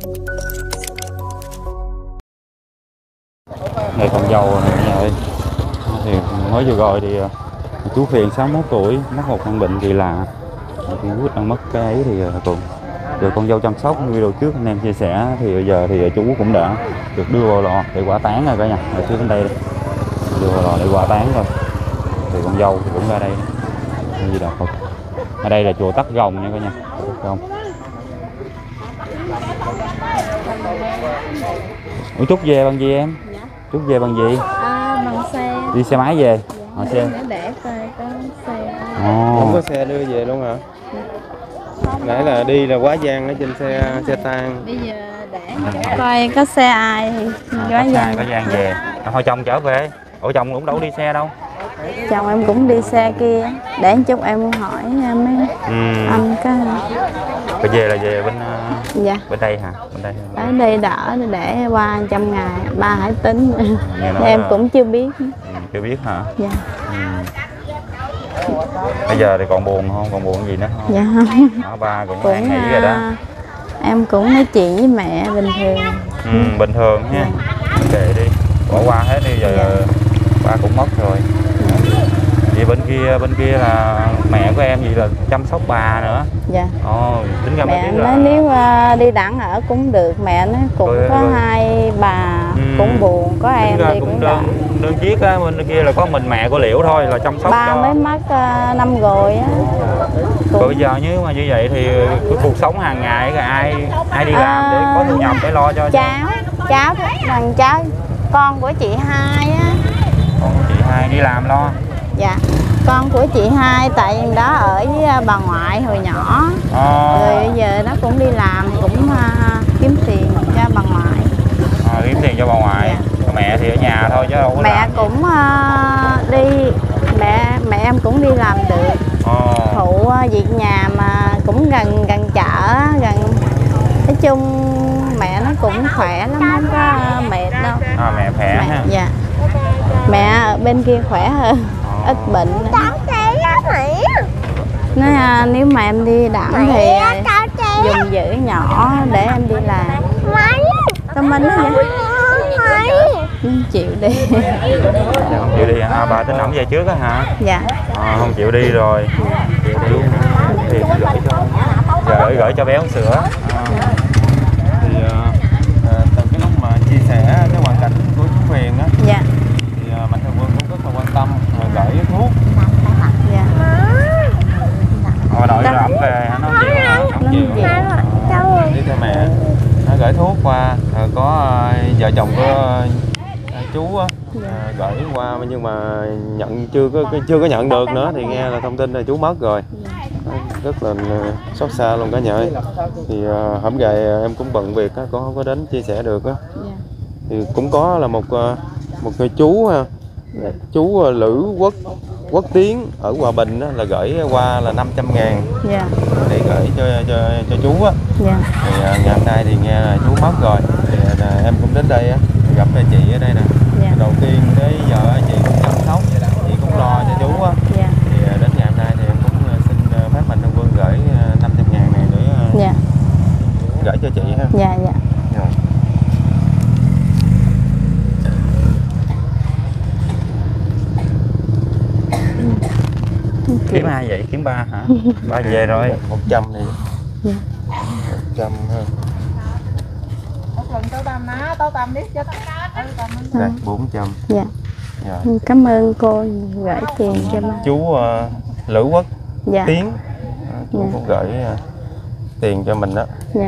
Đây con dâu này cả nhà ơi. Thì mới vừa gọi thì chú Phiền 61 tuổi mắc một căn bệnh kỳ lạ. Thì Quốc đang mất cái ấy thì còn được con dâu chăm sóc. Video trước anh em chia sẻ thì bây giờ thì chú cũng đã được đưa vào lò để hỏa táng rồi cả nhà. Ở phía bên đây đưa vào lò để hỏa táng rồi. Thì con dâu thì cũng ra đây. Gì đâu không? Ở đây là chùa Tắc Gồng nha cả nhà. Không. Ủa Trúc về bằng gì em? Dạ. Trúc về bằng gì? Bằng xe. Đi xe máy về? Dạ. Xe. Để coi có xe. Không có xe đưa về luôn hả? Nãy là đi là quá gian ở trên xe tang. Bây giờ để coi có xe ai thì quá gian. Có gian về. Thôi chồng chở về. Ủa chồng cũng đâu đi xe đâu. Chồng em cũng đi xe kia. Để một chút em hỏi mấy anh có. Phải về là về bên Dạ. bên đây hả? Bên đây. Ở đây đỡ để qua 100 ngày, ba hãy tính. Em là... cũng chưa biết. Chưa biết hả? Dạ. Bây giờ thì còn buồn không? Còn buồn gì nữa không? Dạ không. Ba cũng an nghỉ rồi đó. Em cũng nói chuyện với mẹ bình thường. Bình thường nha. Kệ đi, bỏ qua hết đi giờ. Dạ. Ba cũng mất rồi. Vậy bên kia là mẹ của em gì là chăm sóc bà nữa. Dạ. Tính ra mẹ nói nếu đi đặng ở cũng được, mẹ nó cũng có hai bà cũng buồn, có em đi cũng đơn chiếc á, bên kia là có mình mẹ của Liễu thôi là chăm sóc ba cho. mới mất năm rồi á. Rồi bây giờ nếu mà như vậy thì cái cuộc sống hàng ngày là ai đi làm để có thu nhập để lo cho cháu thằng cháu con của chị Hai á. Con của chị Hai đi làm lo. Dạ, con của chị Hai tại vì đó ở với bà ngoại hồi nhỏ. Rồi bây giờ nó cũng đi làm, cũng kiếm tiền cho bà ngoại. Kiếm tiền cho bà ngoại. Dạ. Mẹ thì ở nhà thôi chứ đâu có mẹ làm cũng đi, mẹ em cũng đi làm được. Phụ việc nhà mà cũng gần chợ, nói chung mẹ nó cũng khỏe lắm, không có mệt đâu. Mẹ khỏe ha. Dạ. Mẹ ở bên kia khỏe hơn, ít bệnh. Nói nếu mà em đi đặng thì dùng giữ nhỏ để em đi làm. Tao Minh đó vậy? Chịu đi. Không chịu đi hả? Bà tính ẩm về trước á hả? Dạ. Không chịu đi rồi. Thì gửi cho bé uống sữa. Thì từ cái lúc mà chia sẻ cái hoàn cảnh của chú Huyền á. Dạ. Thì Mạnh Thường Quân cũng rất là quan tâm gửi thuốc. Dạ. Đội ẩm về nó chịu. Đi theo mẹ. Nó gửi thuốc qua, có vợ chồng của chú á, gửi qua nhưng mà nhận chưa có nhận được nữa, thì nghe là thông tin là chú mất rồi. Rất là xót xa luôn cả nhà ơi. Thì hổng gầy em cũng bận việc á, cũng không có đến chia sẻ được á. Thì cũng có là một người chú ha, chú Lữ Quốc Tiến ở Hòa Bình á, là gửi qua là 500.000 để gửi cho chú á. Thì ngày hôm nay thì nghe là chú mất rồi, thì em cũng đến đây á, gặp chị ở đây nè. Đầu tiên tới giờ chị cũng chăm sóc, chị cũng lo cho chú á. Thì đến ngày hôm nay thì em cũng xin phép Mạnh Thường Quân gửi 500.000 này để gửi cho chị ha. Dạ. Rồi. Kiếm ai vậy? Kiếm ba hả? Ba về rồi. 100 này. 100 ha. Đây, 400. Dạ. Rồi. Cảm ơn cô gửi tiền cho ba. Chú Lữ Quốc Tiến, chú cũng gửi tiền cho mình đó. Dạ.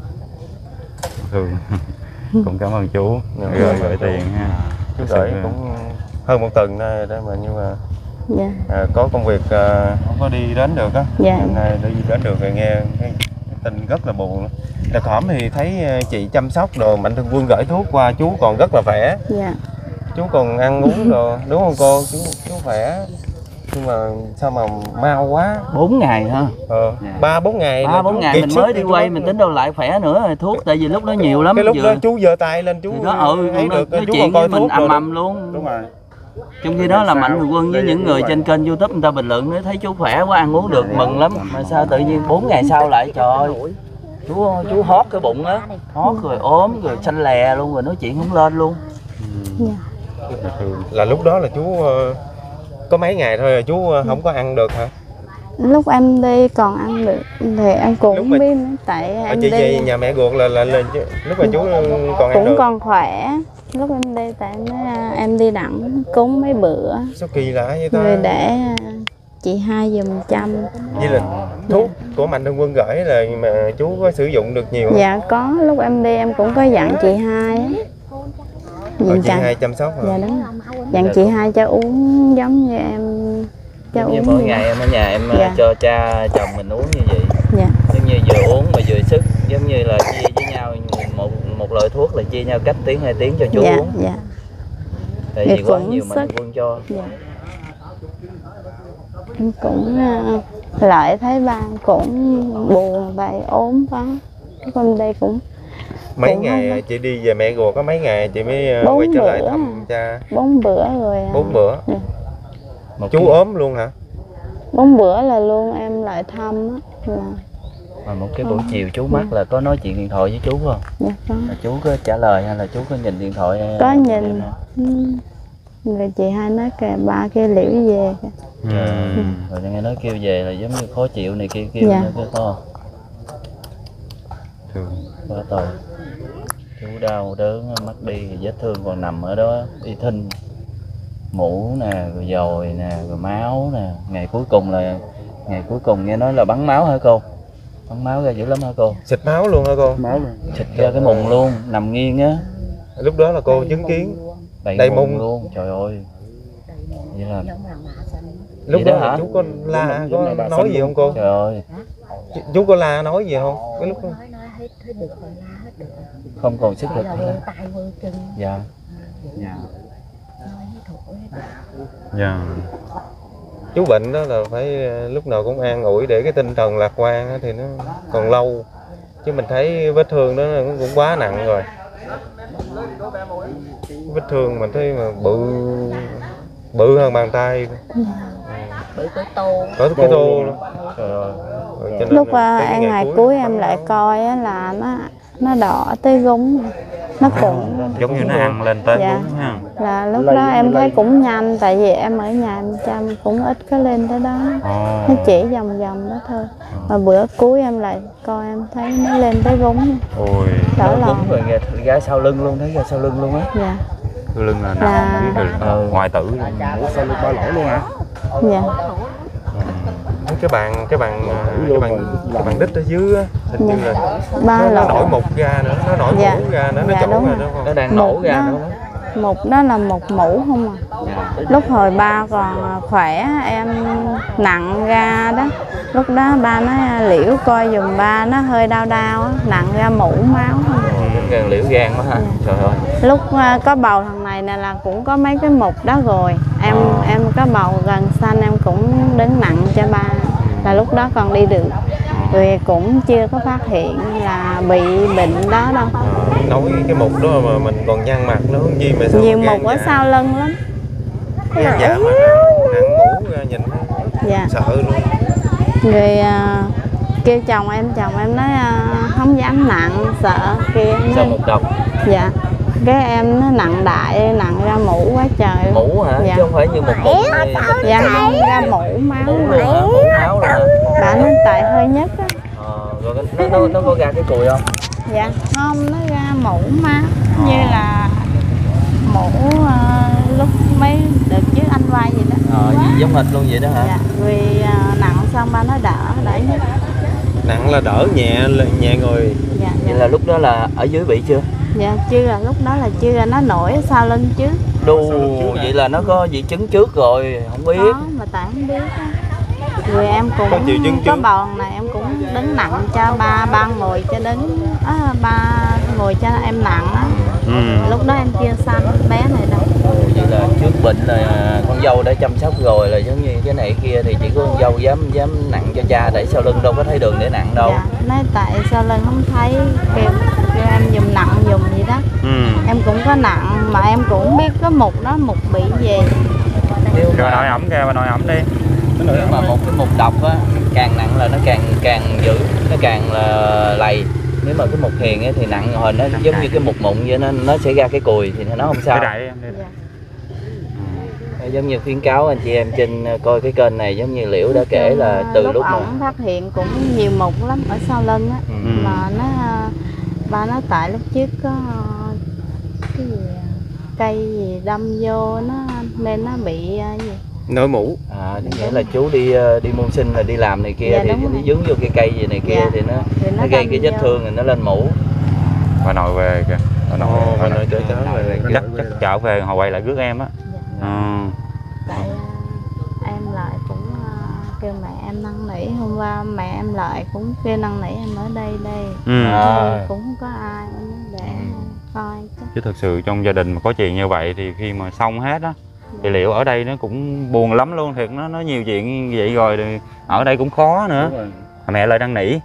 Cũng cảm ơn chú gửi tiền ha. Chú gửi cũng hơn một tuần nay đó mà, nhưng mà có công việc không có đi đến được á. Hôm nay đi đến được rồi, nghe cái tin rất là buồn. Đợt hổm thì thấy chị chăm sóc đồ, Mạnh Thường Quân gửi thuốc qua, chú còn rất là khỏe. Chú còn ăn uống rồi, đúng không cô? Chú khỏe. Nhưng mà sao mà mau quá. 4 ngày ha. 3-4 ngày. 3-4 ngày mình mới đi quay, mình tính đâu lại khỏe nữa rồi thuốc, tại vì lúc đó nhiều lắm. Cái lúc đó chú giơ tay lên chú thấy được, chú còn coi thuốc ầm ầm luôn. Đúng rồi. Trong khi đó là Mạnh Thường Quân với những người trên kênh YouTube người ta bình luận nói thấy chú khỏe quá, ăn uống được, mừng lắm. Mà sao tự nhiên 4 ngày sau lại, trời ơi. chú hót cái bụng á, hót rồi ốm rồi xanh lè luôn, rồi nói chuyện không lên luôn. Dạ. Là lúc đó là chú có mấy ngày thôi là chú không có ăn được hả? Lúc em đi còn ăn được thì em cũng Lúc không mà- biết nữa, tại Ở em chị đi nhà mẹ ruột là lên chứ lúc mà chú còn ăn cũng được. còn khỏe. Lúc em đi tại em đi đặng cúng mấy bữa Sao kỳ lạ vậy ta? rồi để chị hai giùm chăm. Vậy là thuốc của Mạnh Thường Quân gửi là mà chú có sử dụng được nhiều không? Dạ có, lúc em đi em cũng có dặn chị hai á. Rồi chị hai chăm sóc hả? Dạ đúng rồi. Dặn chị hai cho uống giống như em cho Giống như uống mỗi vậy. ngày em ở nhà em Dạ. cho cha chồng mình uống như vậy. Dạ. Giống như vừa uống mà vừa sức, giống như là chia với nhau một loại thuốc là chia nhau cách tiếng 2 tiếng cho chú Dạ, uống. dạ. Tại Dạ, vì quá cũng nhiều Mạnh sức. Thường Quân cho. Dạ. Em cũng lại thấy ba cũng buồn vậy, ốm quá. Con đây cũng Mấy cũng ngày không- chị đi về mẹ ruột có mấy ngày chị mới 4 quay trở lại bữa. thăm cha? 4 bữa rồi. 4 bữa. Dạ. Chú ốm luôn hả? 4 bữa là luôn em lại thăm á. Là Mà một cái buổi chiều chú mắc là có nói chuyện điện thoại với chú không? dạ có. Là chú có trả lời hay là chú có nhìn điện thoại? Có nhìn. Rồi chị hai nói kìa ba kia liễu về kìa. Rồi nghe nói kêu về là giống như khó chịu này kia kêu Dạ. nữa cái to. Quá tội. Chú đau đớn mất đi, vết thương còn nằm ở đó đi thinh. Mũ nè, rồi dồi nè, rồi máu nè. Ngày cuối cùng nghe nói là bắn máu hả cô? Bắn máu ra dữ lắm hả cô? Xịt máu luôn hả cô? Máu luôn. Xịt ra cái mùng luôn, nằm nghiêng á. Lúc đó là cô chứng kiến. Đầy Đầy mùng mùng. luôn, trời ơi. Vậy là Lúc vậy đó đó là hả? chú có la có nói gì không cô? trời ơi, Chú có la nói gì không? Cái lúc đó. không còn sức lực nữa. Dạ. Dạ. Chú bệnh đó là phải lúc nào cũng an ủi để cái tinh thần lạc quan á thì nó còn lâu. Chứ mình thấy vết thương đó nó cũng quá nặng rồi. Vết thương mình thấy mà bự hơn bàn tay. Bự cái tô. Có cái tô luôn. Trời ơi. Rồi cho nên Lúc là tới cái ngày cuối em lại coi á là nó đỏ tới gúng. Nó cũng Giống như nó ăn lên tới Dạ. đúng ha. là lúc đó em thấy cũng nhanh, tại vì em ở nhà em chăm cũng ít có lên tới đó. Nó chỉ vòng vòng đó thôi. Mà bữa cuối em lại coi em thấy nó lên tới gúng. Ôi, Đỡ Nó lòng. đúng rồi, nghe ra sau lưng luôn, thấy ra sau lưng luôn á. Dạ. cái lưng là Là- nằm biết rồi, ngoại tử luôn. Sau lưng ba lỗ luôn hả? Dạ. cái bàn đít ở dưới á, hình như là Ba nó lỗ. nổi mục ra nữa, nó nổi Dạ. mũ ra nữa, nó Dạ, trổ đúng ra rồi. nữa Nó không? đang nổ Một ra đó. nữa đó. Một đó là một mũ không à. Dạ. Lúc hồi ba còn khỏe em nặng ra đó, lúc đó ba nói liễu coi giùm ba, nó hơi đau đau á, nặng ra mũ máu không. Gan liễu gan quá ha. Trời ơi. Lúc có bầu thằng này nè là cũng có mấy cái mục đó rồi, em có bầu gần sanh em cũng đứng nặng cho ba, là lúc đó còn đi được, rồi cũng chưa có phát hiện là bị bệnh đó đâu. Nói cái mục đó mà mình còn nhăn mặt nó không gì mà sao Nhiều mà mục ở gan sau lưng lắm. dạ mà nặng mũ ra nhìn Dạ. sợ luôn. Rồi kêu chồng em nói không dám nặng, sợ kia. Sao một độc? Dạ. Cái em nó nặng đại, nặng ra mũ quá trời. Mũ hả? Dạ. Chứ không phải như một mũ. Dạ không, ra mũ máu. Mũ luôn hả? Mũ máu luôn hả? Bà nói tại hơi nhất á. Rồi nó có ra cái cùi không? Dạ không, nó ra mũ máu như là mũ lúc mấy đợt trước anh quay vậy đó. Giống hệt luôn vậy đó hả? Dạ. Vì nặng xong ba nói đỡ nhất. Nặng là đỡ, nhẹ người. Dạ, Vậy dạ. là lúc đó là ở dưới bị chưa? Dạ chưa, là lúc đó là chưa, nó nổi ở sau lưng trước. Đu, vậy là nó có dị chứng trước rồi, không biết. Có, mà tại không biết á. Rồi em cũng Có triệu chứng có trước. bầu này em cũng đứng nặng cho ba ngồi cho đứng ba ngồi cho em nặng á. Lúc đó em chưa sanh bé này đâu. Vậy là trước bệnh là con dâu đã chăm sóc rồi, là giống như cái này kia thì chỉ có con dâu dám nặng cho cha, để sau lưng đâu có thấy đường để nặng đâu. Dạ, nói tại sau lưng không thấy, kêu em dùng nặng dùng gì đó. Em cũng có nặng mà em cũng biết có mục đó, mục bị gì. Nếu Rồi mà, nội ẩm kìa, bà nội ẩm đi. nếu mà một cái mục độc á, càng nặng là nó càng dữ, nó càng là lầy. Nếu mà cái mục hiền ấy thì nặng hồi nó giống như cái mục mụn vậy, nó sẽ ra cái cùi thì nó không sao. Đại em đây. Dạ. Giống như khuyến cáo anh chị em trên coi cái kênh này, giống như Liễu đã kể là từ lúc mà ổng phát hiện cũng nhiều mụn lắm ở sau lưng á. Mà ba nó tại lúc trước có cái gì cây gì đâm vô nó nên nó bị gì nổi mũ. Nghĩa là chú đi môn sinh là đi làm này kia, dạ, thì nó dướng vô cái cây gì này kia, dạ. thì nó gây cái vết thương rồi nó lên mũ. Bà nội về kìa. Bà nội chở về. chắc trở về họ quay lại rước em á. Tại em lại cũng kêu mẹ em năn nỉ, hôm qua mẹ em lại cũng kêu năn nỉ em ở đây cũng không có ai để coi chứ thực sự trong gia đình mà có chuyện như vậy thì khi mà xong hết á thì Liễu ở đây nó cũng buồn lắm luôn, thiệt nó nhiều chuyện như vậy rồi thì ở đây cũng khó nữa. Mẹ lại năn nỉ.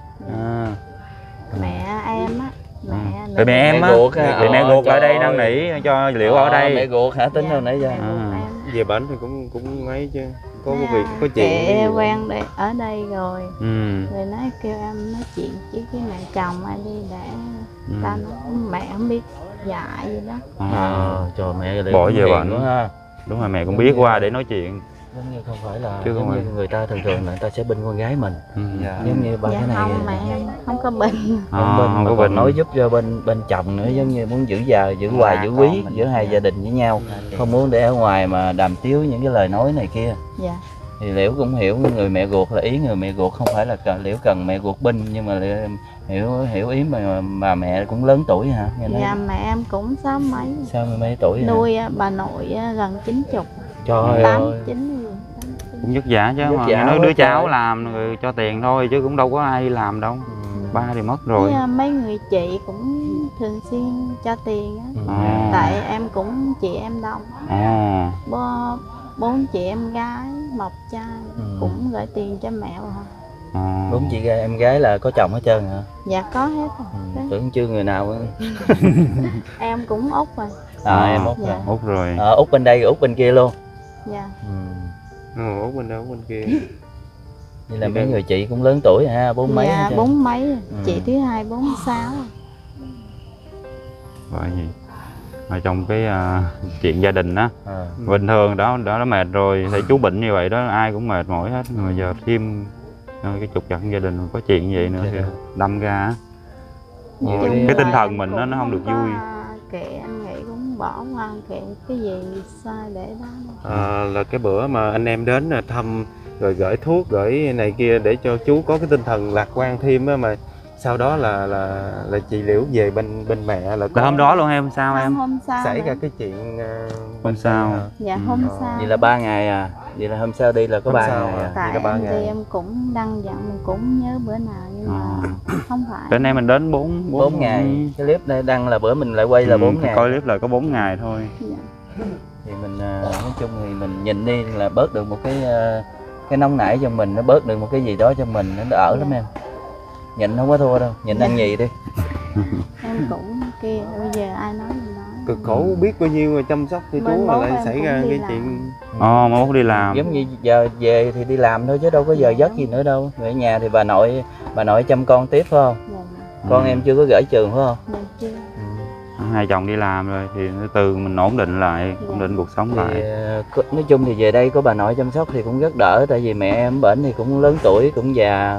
mẹ em á, mẹ em á, thì mẹ ruột lại đây năn nỉ cho Liễu ở đây. Mẹ ruột hả, tính đâu nãy giờ. Về bển thì cũng ấy chứ, có việc có chuyện. Chị quen đây ở đây rồi, rồi nói kêu em nói chuyện chứ cái mẹ chồng ai đi để ta nói mẹ không biết dạy gì đó. Trời, mẹ bỏ về bệnh quá ha. Đúng rồi, mẹ cũng biết qua để nói chuyện. Giống như không phải là chứ giống như người ta thường là người ta sẽ binh con gái mình. Giống như ba cái này không, mẹ em không có bệnh. Không có bệnh, nói giúp cho bên chồng nữa, giống như muốn giữ hoài giữ quý giữa hai gia đình với nhau, không muốn để ở ngoài mà đàm tiếu những cái lời nói này kia. Dạ. Thì Liễu cũng hiểu người mẹ ruột, là ý người mẹ ruột không phải là Liễu cần mẹ ruột binh, nhưng mà hiểu ý mà mẹ cũng lớn tuổi hả? Dạ, mẹ em cũng sáu mấy tuổi nuôi bà nội gần 90. Trời 89 cũng vất vả chứ, mà nói đứa cháu làm rồi cho tiền thôi chứ cũng đâu có ai đi làm đâu. Ba thì mất rồi. Mấy người chị cũng thường xuyên cho tiền á. Tại em cũng chị em đông. Bốn chị em gái, một trai cũng gửi tiền cho mẹ hả? 4 chị em gái là có chồng hết trơn hả? Dạ có hết rồi. Tưởng chưa người nào. Em cũng út rồi. Em út dạ. Út rồi. Út bên đây, út bên kia luôn. Dạ. Út bên đâu, út bên kia. Vậy là mấy người chị cũng lớn tuổi ha, 40 mấy. Dạ, 40 mấy. Chị thứ hai 46. Vậy gì? Ở trong cái chuyện gia đình á, bình thường đó nó mệt rồi, thấy chú bệnh như vậy đó ai cũng mệt mỏi hết, mà giờ thêm cái trục trặc gia đình có chuyện như vậy nữa thì đâm ra á, cái tinh thần mình nó không được vui. Kệ anh nghĩ cũng bỏ qua, kệ cái gì sai để đó. Là cái bữa mà anh em đến thăm rồi gửi thuốc gửi này kia để cho chú có cái tinh thần lạc quan thêm á, mà sau đó là chị Liễu về bên mẹ là hôm đó luôn hay hôm sau em? Hôm sau xảy ra cái chuyện hôm sau. Dạ hôm sau. Vậy là 3 ngày à? Vậy là hôm sau đi là có 3 ngày à? Tại em thì em cũng đăng dặn, mình cũng nhớ bữa nào nhưng mà không phải. Bữa nay mình đến 4 ngày. Cái clip này đăng là bữa mình lại quay là 4 ngày. Coi clip là có 4 ngày thôi. Thì mình nói chung thì mình nhìn đi là bớt được một cái nóng nảy cho mình, nó bớt được một cái gì đó cho mình, nó đỡ lắm em. Nhịn không có thua đâu, nhịn ăn gì đi. Em cũng kia, bây giờ ai nói gì nói. Cực khổ biết bao nhiêu rồi chăm sóc cho chú mà lại xảy ra cái chuyện. Mốt đi làm. Giống như giờ về thì đi làm thôi chứ đâu có giờ giấc gì nữa đâu. Ở nhà thì bà nội chăm con tiếp phải không? Con em chưa có gửi trường phải không? Dạ chưa. Hai chồng đi làm rồi thì từ mình ổn định lại, ổn định cuộc sống lại. Nói chung thì về đây có bà nội chăm sóc thì cũng rất đỡ, tại vì mẹ em bệnh thì cũng lớn tuổi, cũng già.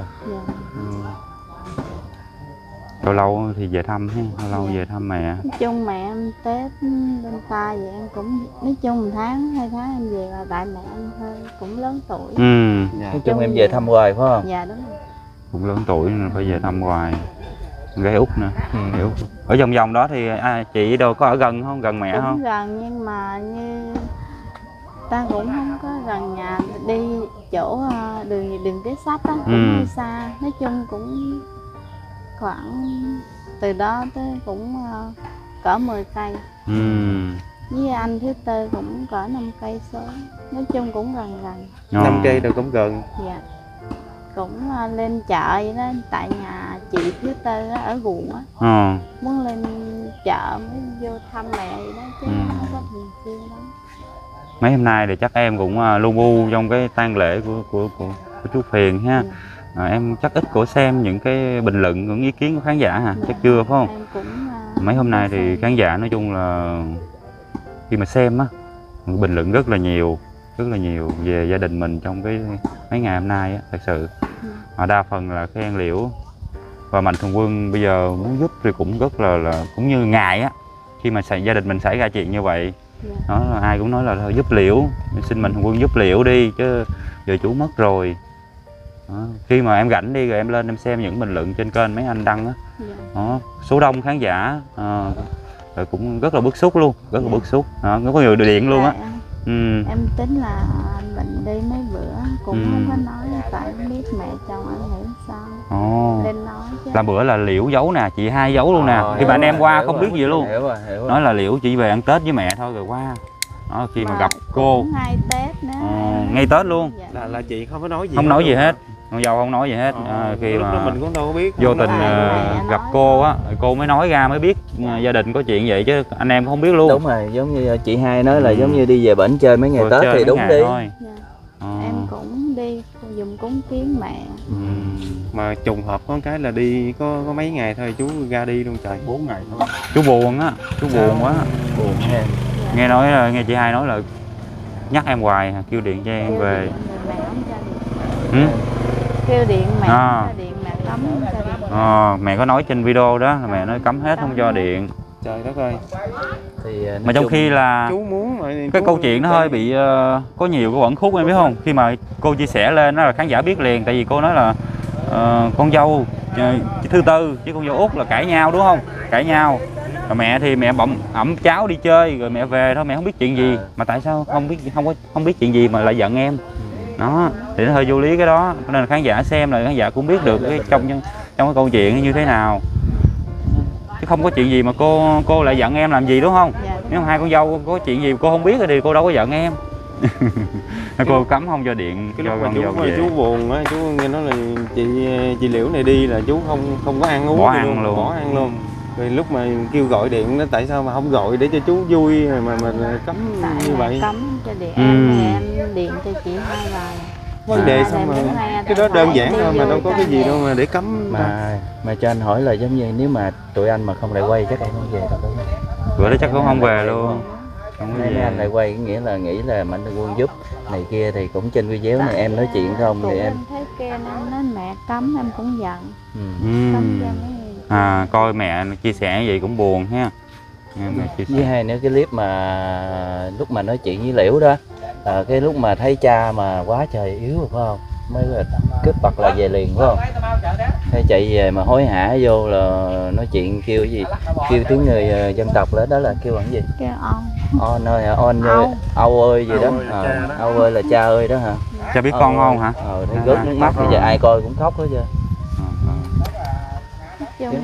Lâu lâu thì về thăm ha, lâu lâu về thăm mẹ. Nói chung mẹ em Tết bên ta vậy em cũng nói chung 1 tháng 2 tháng em về, là tại mẹ em hơi cũng lớn tuổi. Nói chung em về thăm hoài phải không? Dạ đúng rồi. Cũng lớn tuổi nên phải về thăm hoài. Gái út nữa. Ở vòng đó thì chị đâu có ở gần không, gần mẹ cũng không? Cũng gần nhưng mà như ta cũng không có gần nhà, đi chỗ đường kế sách á cũng hơi xa. Nói chung cũng khoảng từ đó tới cũng cỡ 10 cây. Với anh thứ tư cũng cỡ 5 cây số. Nói chung cũng gần. 5 cây đâu cũng gần. Dạ. Cũng lên chợ vậy đó, tại nhà chị thứ tư ở Guồng á. Muốn lên chợ mới vô thăm mẹ vậy đó chứ không có thường xuyên lắm. Mấy hôm nay thì chắc em cũng lu bu trong cái tang lễ của chú Phiền ha. Em chắc ít của xem những cái bình luận, những ý kiến của khán giả hả? Chắc chưa phải không? Em cũng Mấy hôm nay thì khán giả nói chung là khi mà xem á, bình luận rất là nhiều về gia đình mình trong cái mấy ngày hôm nay á, thật sự. Mà đa phần là khen Liễu và Mạnh Thường Quân bây giờ muốn giúp thì cũng rất là cũng như ngại á, khi mà gia đình mình xảy ra chuyện như vậy. Đó là ai cũng nói là thôi giúp Liễu, xin Mạnh Thường Quân giúp Liễu đi chứ giờ chú mất rồi. Đó. Khi mà em rảnh đi rồi em lên em xem những bình luận trên kênh mấy anh đăng á, đó, số đông khán giả rồi cũng rất là bức xúc luôn, rất là bức xúc. Đó, có người điện luôn á. Em tính là mình đi mấy bữa cũng không có nói, tại không biết mẹ chồng anh nghĩ sao. Lên nói chứ. Là bữa là Liễu giấu nè, chị Hai giấu luôn nè. Khi mà anh em qua không biết gì luôn. Hiểu rồi. Nói là Liễu chỉ về ăn Tết với mẹ thôi rồi qua. Đó, khi mà gặp cô ngay Tết nữa. Ngay Tết luôn. Là chị không có nói gì. Không nói gì hết. Con dâu không nói gì hết. Khi mà mình cũng đâu có biết. Vô tình gặp cô á, cô mới nói ra mới biết gia đình có chuyện vậy chứ anh em cũng không biết luôn. Đúng rồi, giống như chị Hai nói là giống như đi về bển chơi mấy ngày Tết thì đúng đi. Em cũng đi dùng cúng kiến mẹ. Mà trùng hợp có cái là đi có mấy ngày thôi chú ra đi luôn trời. 4 ngày thôi. Chú buồn á, chú buồn quá. Buồn ha. Nghe nói là nghe chị Hai nói là nhắc em hoài, kêu điện cho em về. Kêu điện mẹ, điện mẹ cấm cho điện. Mẹ có nói trên video đó là mẹ nói cấm hết không cho điện. Trời đất ơi. Thì mà trong khi là chú muốn mà cái câu chuyện nó hơi bị có nhiều cái uẩn khúc em biết không? Khi mà cô chia sẻ lên đó là khán giả biết liền, tại vì cô nói là con dâu thứ tư chứ con dâu út là cãi nhau đúng không? Cãi nhau. Rồi mẹ thì mẹ ẵm cháu đi chơi rồi mẹ về thôi, mẹ không biết chuyện gì. Mà tại sao không biết chuyện gì mà lại giận em? Đó, thì nó hơi vô lý cái đó. Nên khán giả xem là khán giả cũng biết được cái trong cái câu chuyện như thế nào. Chứ không có chuyện gì mà cô lại giận em làm gì đúng không? Nếu mà hai con dâu có chuyện gì cô không biết thì cô đâu có giận em. Cô cấm không cho điện cái cho lúc mà con dâu về. chú buồn á, chú nghe nói là chị Liễu này đi là chú không có ăn uống bỏ ăn luôn. Rồi lúc mà kêu gọi điện nó tại sao mà không gọi để cho chú vui mà cấm như vậy? Cấm cho điện em điện cho chị Hai vài. Vấn đề sao mà cái đó đơn giản thôi mà đâu có cái gì đâu mà để cấm. Mà cho anh hỏi là giống như nếu mà tụi anh mà không lại quay chắc em không về đâu đúng không? Bữa đó chắc cũng không về luôn. Mấy anh lại quay nghĩa là nghĩ là Mạnh Thường Quân giúp này kia thì cũng trên video này em nói chuyện không thì em thấy kia nên nói mẹ cấm em cũng giận. Cấm cho mấy coi mẹ chia sẻ vậy cũng buồn ha. Với hai nữa cái clip mà lúc mà nói chuyện với Liễu đó, cái lúc mà thấy cha mà quá trời yếu rồi phải không, mới là cướp bật là về liền phải không, hay chạy về mà hối hả vô là nói chuyện kêu cái gì, kêu tiếng người dân tộc đó là kêu bằng gì, kêu on ơi hả, on ơi, âu ơi gì đó, âu ơi là cha ơi đó hả, cha biết con không hả, thấy rớt nước mắt thì giờ ai coi cũng khóc hết trơn. Chung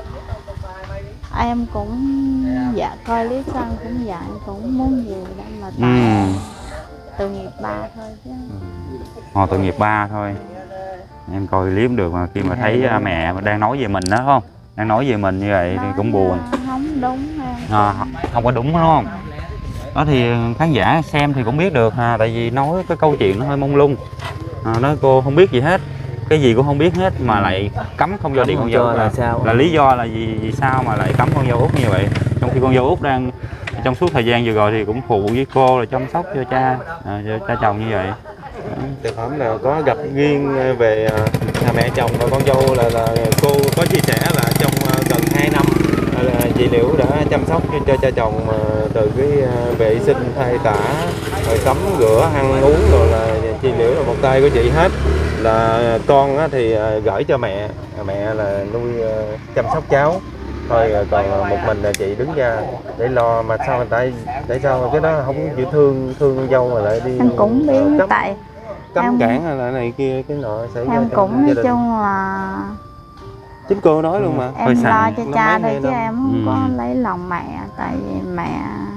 em cũng coi clip xong cũng cũng muốn nhiều đó mà tại tội nghiệp ba thôi chứ. Tội nghiệp ba thôi. Em coi clip được mà khi mà thấy mẹ đang nói về mình đó không? Đang nói về mình như vậy thì cũng buồn. Không đúng không có đúng đúng không? Đó thì khán giả xem thì cũng biết được tại vì nói cái câu chuyện nó hơi mông lung. Nói cô không biết gì hết. Cái gì cũng không biết hết mà lại cấm không cho điện con dâu là sao? Là lý do là gì, vì sao mà lại cấm con dâu út như vậy? Trong khi con dâu út đang trong suốt thời gian vừa rồi thì cũng phụ với cô là chăm sóc cho cha chồng như vậy. Từ hôm nào có gặp riêng về mẹ chồng và con dâu là cô có chia sẻ là trong gần 2 năm là chị Liễu đã chăm sóc cho cha chồng từ cái vệ sinh thay tã rồi tắm rửa ăn uống rồi là chị Liễu là một tay của chị hết, là con thì gửi cho mẹ là nuôi chăm sóc cháu thôi, còn một mình là chị đứng ra để lo. Mà sao tại sao cái đó không chịu thương con dâu mà lại đi em cũng biết tại cấm cản hay là này kia cái nọ xảy ra em cũng nói chung là chính cô nói luôn mà em lo cho cha thôi chứ em không có lấy lòng mẹ, tại vì mẹ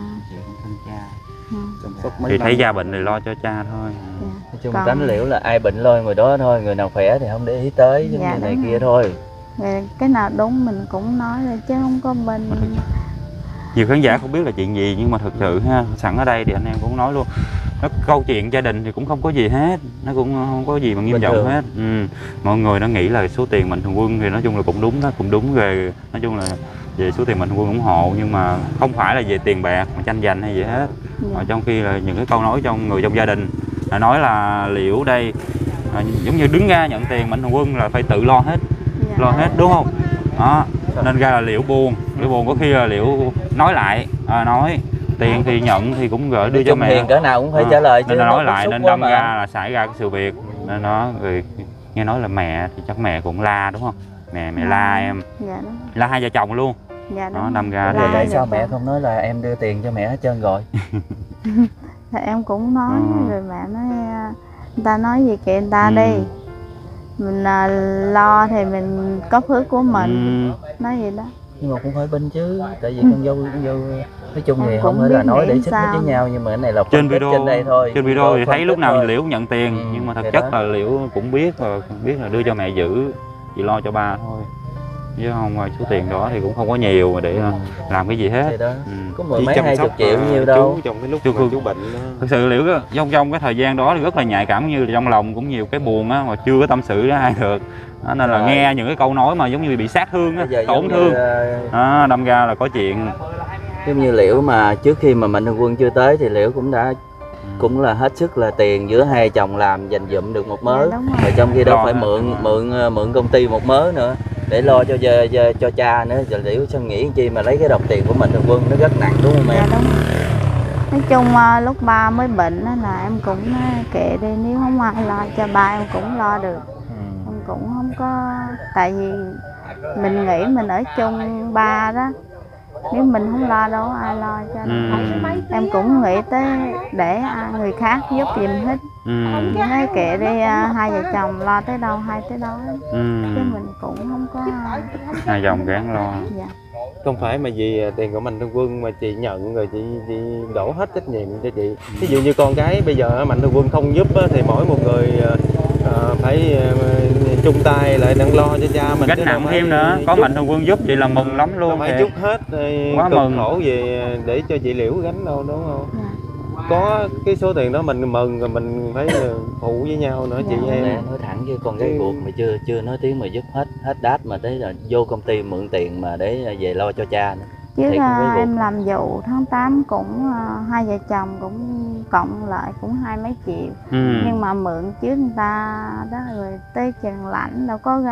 thì thấy gia bệnh thì lo cho cha thôi. Nói chung tránh Liễu là ai bệnh lôi người đó thôi, người nào khỏe thì không để ý tới như này kia thôi. Cái nào đúng mình cũng nói rồi chứ không có bên nhiều khán giả không biết là chuyện gì, nhưng mà thực sự ha, sẵn ở đây thì anh em cũng nói luôn, nó câu chuyện gia đình thì cũng không có gì hết, nó cũng không có gì mà nghiêm trọng hết. Mọi người nó nghĩ là số tiền Mạnh Thường Quân thì nói chung là cũng đúng đó, cũng đúng về, nói chung là về số tiền Mạnh Thường Quân ủng hộ, nhưng mà không phải là về tiền bạc mà tranh giành hay gì hết. Trong khi là những cái câu nói trong người trong gia đình là nói là Liễu đây giống như đứng ra nhận tiền Mạnh Thường Quân là phải tự lo hết, lo hết, đúng không? Đó, nên ra là Liễu buồn có khi là Liễu nói lại, nói tiền thì nhận thì cũng gửi đưa cho mẹ, tiền cỡ nào cũng phải trả lời chứ, nên nó nói lại nên đâm ra là xảy ra cái sự việc, nên nó rồi nghe nói là mẹ thì chắc mẹ cũng la, đúng không? Mẹ la em, la hai vợ chồng luôn. Đó, đâm ra thì tại sao mẹ không nói là em đưa tiền cho mẹ hết trơn rồi? Thì em cũng nói rồi mẹ nói người ta nói gì kệ người ta đi, mình lo thì mình có phước của mình, nói gì đó. Nhưng mà cũng phải binh chứ, tại vì con dâu nói chung thì không phải là nói để xích mích với nhau, nhưng mà cái này là trên video trên đây thôi. Trên video thì thấy lúc nào thôi. Liễu nhận tiền, nhưng mà thật chất là Liễu cũng biết là đưa cho mẹ giữ, chỉ lo cho ba thôi, chứ không ngoài số tiền đó thì cũng không có nhiều mà để làm cái gì hết. Có mười mấy 20 triệu nhiêu đâu. Chú trong cái lúc chú bệnh đó. Thực sự Liễu trong cái thời gian đó thì rất là nhạy cảm, như là trong lòng cũng nhiều cái buồn á, mà chưa có tâm sự với ai được. Đó, nên là nghe những cái câu nói mà giống như bị sát thương á, tổn thương, đâm ra là có chuyện. Giống như Liễu mà trước khi mà Mạnh Thường Quân chưa tới thì Liễu cũng đã cũng là hết sức là tiền giữa hai chồng làm dành dụm được một mớ, rồi trong khi đó phải mượn công ty một mớ nữa để lo cho cha nữa. Giờ Liễu sao nghĩ chi mà lấy cái đồng tiền của Mạnh Thường Quân, nó rất nặng, đúng không em? Đúng. Nói chung lúc ba mới bệnh đó là em cũng kệ đi, nếu không ai lo cho ba em cũng lo được. Em cũng không có, tại vì mình nghĩ mình ở chung ba đó, nếu mình không lo đâu ai lo cho. Em cũng nghĩ tới để người khác giúp giùm hết. Nói kệ đi, hai vợ chồng lo tới đâu hay tới đó, chứ mình cũng không có. Hai chồng gắng lo. Dạ. Không phải mà vì tiền của Mạnh Thường Quân mà chị nhận rồi chị đổ hết trách nhiệm cho chị. Ví dụ như con cái bây giờ Mạnh Thường Quân không giúp thì mỗi một người phải chung tay lại đang lo cho cha mình. Gánh nặng thêm nữa, có Mạnh Thường Quân giúp chị là mừng lắm luôn. Phải chút hết quá cực mừng. khổ về để cho chị Liễu gánh đâu, đúng không? Có cái số tiền đó mình mừng rồi mình phải phụ với nhau nữa, chị em. Nói thẳng với con gái ruột mà chưa nói tiếng mà giúp hết đát mà tới là vô công ty mượn tiền mà để về lo cho cha nữa. Chứ em làm vụ tháng 8 cũng hai vợ chồng cũng cộng lại cũng 20 mấy triệu. Nhưng mà mượn trước người ta đó, rồi tới chừng lãnh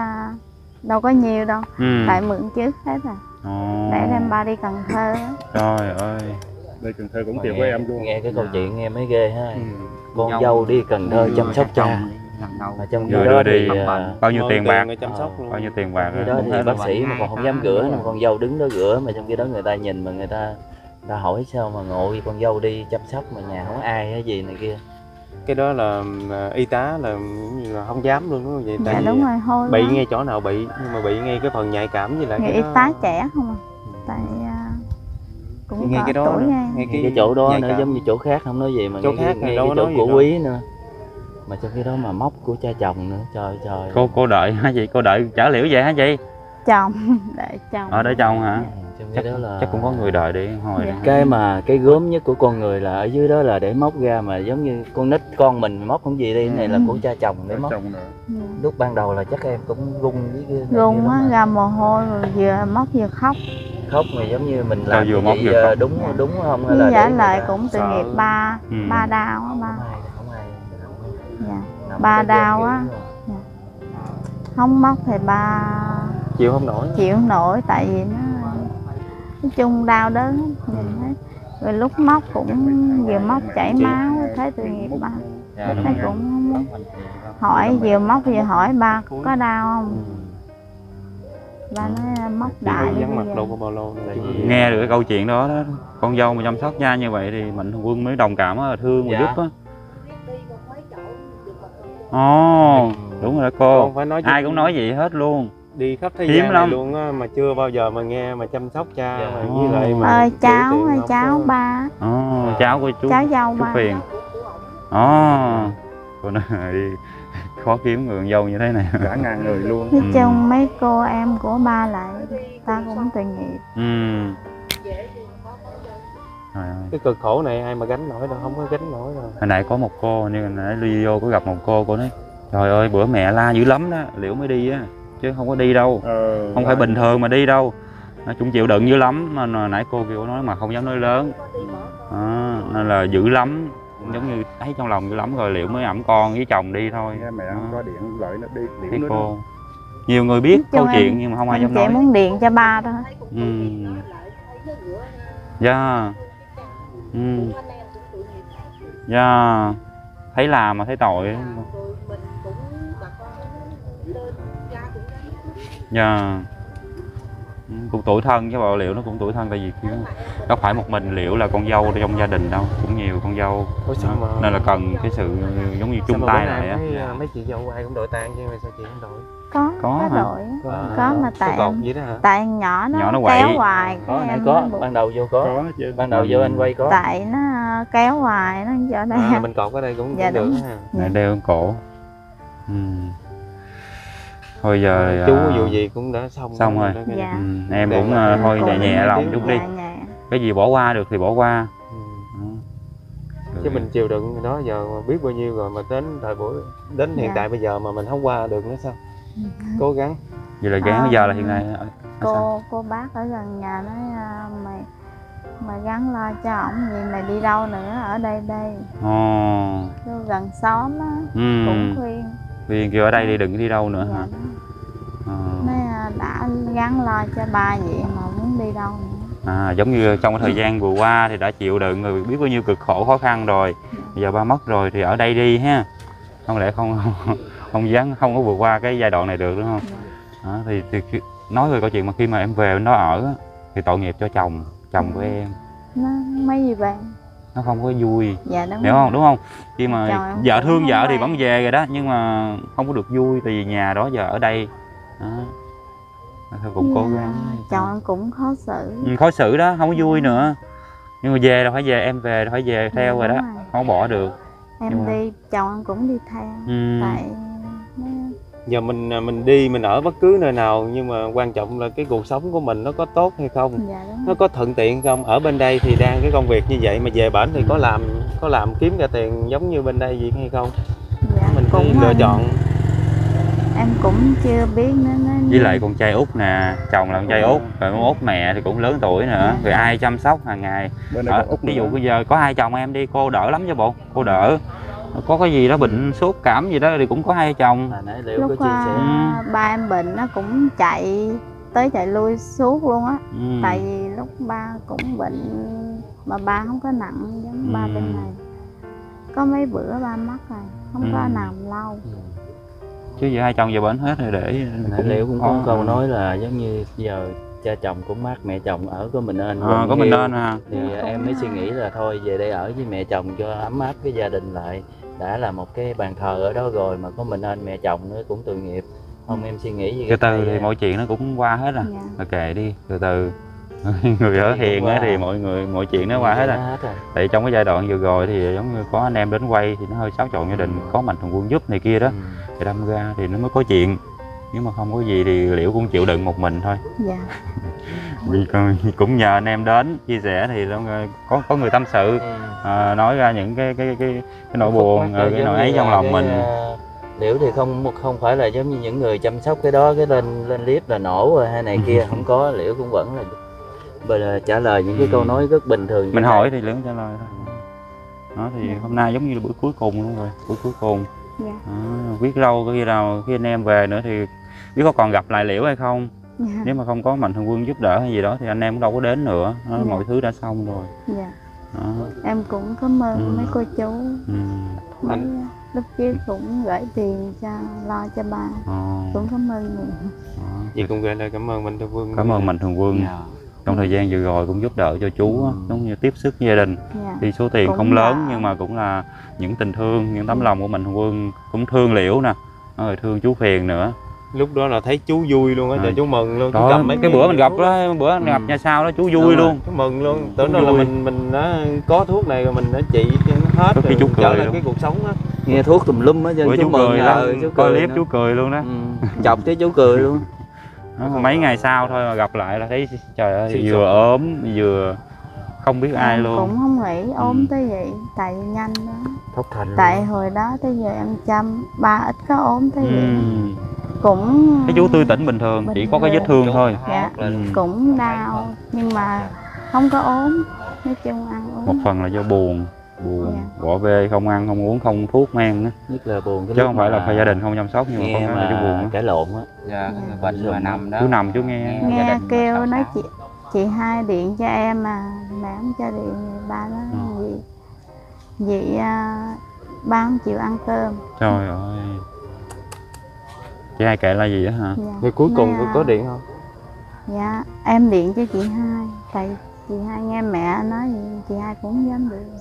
đâu có nhiều đâu. Tại mượn trước hết rồi. Để em ba đi Cần Thơ. Trời ơi, đi Cần Thơ cũng tiền của em luôn. Nghe cái câu chuyện nghe mới ghê ha. Con dâu đi Cần Thơ chăm sóc cha. Mà trong khi đó thì bao nhiêu tiền bạc, bao nhiêu tiền bạc đó thì bác sĩ mà còn không dám rửa, mà con dâu đứng đó rửa, mà trong khi đó người ta nhìn mà người ta hỏi sao mà ngộ con dâu đi chăm sóc mà nhà không có ai hay gì này kia. Cái đó là y tá là không dám luôn, đúng không vậy? Tại dạ đúng rồi, hôi bị quá. ngay chỗ nào bị, nhưng mà bị ngay cái phần nhạy cảm với lại người cái y tá trẻ không à. Tại cũng ngay có cái đó tuổi ngay cái chỗ đó nữa, giống như chỗ khác không nói gì mà chỗ khác ngay đâu cái chỗ của Quý nữa. Mà trong khi đó mà móc của cha chồng nữa, trời trời. Cô đợi hả chị? Cô đợi trả Liễu vậy hả chị? Chồng, để chồng. Để chồng hả? Chắc cũng có người đợi đi hồi. Cái gớm nhất của con người là ở dưới đó là để móc ra, mà giống như con nít con mình móc không gì đi, cái này là của cha chồng để móc. Lúc ban đầu là chắc em cũng run với run á, ra mồ hôi rồi vừa móc vừa khóc mà giống như mình làm vừa móc vừa đúng không, hay là giả lại cũng tội nghiệp ba đau á ba. Dạ. Ba đau á. Dạ. Không móc thì ba chịu không nổi, tại vì nói chung đau đớn nhìn thấy. Rồi lúc móc cũng vừa móc chảy máu, thấy tội nghiệp ba. Thấy cũng hỏi vừa móc vừa hỏi ba có đau không. Ba nói móc đại vắng mặt đâu có bao lâu nữa. Nghe được cái câu chuyện đó, con dâu mà chăm sóc cha như vậy thì Mạnh Thường Quân mới đồng cảm á, thương và giúp á. Đúng rồi đó cô, ai cũng nói vậy hết luôn. Đi khắp thế gian này luôn á, mà chưa bao giờ mà nghe mà chăm sóc cha mà với lại mà cháu ba. Cháu của chú, cháu dâu ba. Phiền. Cô nói đi khó kiếm người con dâu như thế này. Cả ngàn người luôn. Nói chung mấy cô em của ba lại ta cũng tội nghiệp. Trời ơi. Cái cực khổ này ai mà gánh nổi đâu, không có gánh nổi đâu. Hồi nãy có một cô, nhưng nãy video có gặp một cô nói trời ơi bữa mẹ la dữ lắm đó, Liễu mới đi á, chứ không có đi đâu, không phải bình thường mà đi đâu, nó cũng chịu đựng dữ lắm. Mà nãy cô kêu nói mà không dám nói lớn, nên là dữ lắm, giống như thấy trong lòng dữ lắm rồi, Liễu mới ẵm con với chồng đi thôi. Mẹ có điện gọi nó đi Thấy Liễu nữa cô đó. nhiều người biết câu Chung chuyện nhưng mà không ai dám chị nói. muốn điện cho ba thôi. Dạ. Dạ. Thấy làm mà thấy tội. Dạ. Cũng tủi thân chứ bộ Liễu nó cũng tủi thân, tại vì đâu phải một mình Liễu là con dâu trong gia đình đâu, cũng nhiều con dâu. Nên là cần cái sự giống như chung tay lại á. Mấy chị dâu ai cũng đội tang chứ mà sao chị không đội? Có hả? đội. Có mà tại cột vậy đó hả? tại nhỏ Nhỏ nó nó quậy. kéo hoài. Có cái nãy em có, mới buộc. ban đầu vô có. Chứ. Ban đầu vô anh quay có. Tại nó kéo hoài nó giờ đây. Mình cột ở đây cũng Dạ, được đúng. ha. Này đeo cổ. Thôi giờ Chú dù gì cũng đã xong rồi. đó, cái- Dạ. Em cũng Để thôi Cũng nhẹ nhẹ lòng chút đi. nhẹ nhẹ. Cái gì bỏ qua được thì bỏ qua. Chứ mình chịu đựng đó giờ mà biết bao nhiêu rồi, mà đến thời buổi đến hiện Dạ. tại bây giờ mà mình không qua được nữa sao? Cố gắng. Vậy là gán bây giờ là hiện nay sao? Cô bác ở gần nhà nói mày gắng lo cho ổng, vì mày đi đâu nữa, ở đây đây. Vô gần xóm á, cũng khuyên. Khuyên kêu ở đây đi, đừng đi đâu nữa Dạ, hả? nói đã gắng lo cho ba vậy mà muốn đi đâu nữa. Giống như trong cái thời gian vừa qua thì đã chịu đựng rồi, biết bao nhiêu cực khổ khó khăn rồi. Bây giờ ba mất rồi thì ở đây đi ha. Không lẽ không dám không có vượt qua cái giai đoạn này được đúng không? Thì nói về câu chuyện mà khi mà em về nó ở á, thì tội nghiệp cho chồng của em. Nó mấy gì vậy? Nó không có vui. Dạ đúng. Hiểu không? Đúng không? Khi mà Chồng em vợ cũng thương không vợ thì quen. vẫn về rồi đó, nhưng mà không có được vui tại vì nhà đó giờ ở đây. Đó. Thôi cũng cố gắng. Chồng em cũng khó xử. Khó xử đó, không có vui nữa. Nhưng mà về là phải về, em về là phải về theo rồi đó, Đúng rồi. không bỏ được. Em Nhưng mà- đi, chồng em cũng đi theo. Tại Giờ mình đi mình ở bất cứ nơi nào, nhưng mà quan trọng là cái cuộc sống của mình nó có tốt hay không, dạ đúng. nó có thuận tiện không. Ở bên đây thì đang cái công việc như vậy, mà về bển thì có làm kiếm ra tiền giống như bên đây gì hay không. Dạ, Mình cũng phải lựa chọn. em cũng chưa biết nữa. Với lại con trai út nè, chồng là con trai út, rồi con út mẹ thì cũng lớn tuổi nữa, rồi ai chăm sóc hàng ngày. Bên đây còn Úc Ví dụ nữa. bây giờ có hai chồng em đi, cô đỡ lắm chứ bộ, cô đỡ. Có cái gì đó bệnh sốt cảm gì đó thì cũng có hai chồng. Nãy Liễu Lúc có chia sẻ. ba em bệnh nó cũng chạy tới chạy lui suốt luôn á. Tại vì lúc ba cũng bệnh mà ba không có nặng giống ba bên này. Có mấy bữa ba mất rồi, không có nằm lâu. Chứ giờ hai chồng về bệnh hết rồi để Nãy Liễu cũng có câu nói là giống như giờ cha chồng cũng mát, mẹ chồng ở có mình anh có mình nên ha. thì em mới suy nghĩ là thôi về đây ở với mẹ chồng cho ấm áp cái gia đình lại. Đã là một cái bàn thờ ở đó rồi mà có mình anh mẹ chồng nữa cũng tội nghiệp. Không, em suy nghĩ gì Từ từ thì mọi chuyện nó cũng qua hết à. Dạ. Mà kệ đi, từ từ. Người ở hiền á thì mọi chuyện nó qua hết à. Tại trong cái giai đoạn vừa rồi thì giống như có anh em đến quay thì nó hơi xáo trộn gia đình, có Mạnh Thường Quân giúp này kia đó, thì đâm ra thì nó mới có chuyện. Nếu mà không có gì thì Liễu cũng chịu đựng một mình thôi. Dạ. Vì cũng nhờ anh em đến chia sẻ thì có người tâm sự, nói ra những cái nỗi buồn, cái nỗi ấy trong lòng mình. Liễu thì không phải là giống như những người chăm sóc cái đó cái lên clip là nổ rồi hay này kia, không có. Liễu cũng vẫn là bây giờ trả lời những cái câu nói rất bình thường. Mình hỏi thì Liễu trả lời thôi. Đó thì hôm nay giống như là bữa cuối cùng luôn rồi, bữa cuối cùng. Dạ. Biết đâu khi nào khi anh em về nữa thì biết có còn gặp lại Liễu hay không. Dạ. Nếu mà không có Mạnh Thường Quân giúp đỡ hay gì đó thì anh em cũng đâu có đến nữa. Mọi thứ đã xong rồi. Dạ. Đó. Em cũng cảm ơn mấy cô chú. Mấy lúc trước cũng gửi tiền cho lo cho ba. Cũng cảm ơn nhiều. Chị cũng gửi lời cảm ơn Mạnh Thường Quân. Cảm ơn Mạnh Thường Quân. Trong thời gian vừa rồi cũng giúp đỡ cho chú, giống như tiếp sức gia đình. Thì số tiền Cũng không lớn là- nhưng mà cũng là những tình thương, những tấm lòng của Mạnh Thường Quân. Cũng thương Liễu nè, rồi thương chú Phiền nữa. Lúc đó là thấy chú vui luôn á, trời chú mừng luôn. Chú Đó, cầm mấy cái bữa mình gặp đó, bữa anh gặp nhà sau đó chú vui luôn. Chú mừng luôn, Chú tưởng đâu là vui. mình đã có thuốc này rồi mình đã trị cho nó hết Có khi rồi chú trở cười lại luôn. cái cuộc sống á. Nghe thuốc tùm lum á cho Bữa chú chú mừng. cười lắm, Chú coi cười clip nữa. chú cười luôn đó. Chọc chứ chú cười luôn. Đó, mấy ngày sau thôi mà gặp lại là thấy trời ơi, Suy vừa sụp. ốm vừa không biết ai em luôn. cũng không nghĩ ốm tới vậy, tại vì nhanh đó. Thốc thành luôn. Tại hồi đó tới giờ em chăm ba ít có ốm tới vậy. Cũng Cái chú tươi tỉnh bình thường, chỉ có cái vết thương thôi. dạ, cũng đau nhưng mà không có ốm, nói chung ăn uống. Một phần là do buồn, Dạ. bỏ bê, không ăn không uống không thuốc men á, nhất là buồn cái chứ lúc không phải là mà phải gia đình không chăm sóc, nhưng mà nghe con cái là chú buồn á. cãi lộn á. Dạ, Dạ. bệnh mà nằm đó. Chú nằm chú nghe. Gia Nghe đình kêu mà nói sao? chị hai điện cho em mà mẹ không cho điện, ba nói vậy ba không chịu ăn cơm. Trời ơi, chị hai kệ là gì á hả? Dạ. Thì cuối cùng Nói, có điện không? dạ em điện cho chị hai, tại chị hai nghe mẹ nói gì chị hai cũng không dám điện.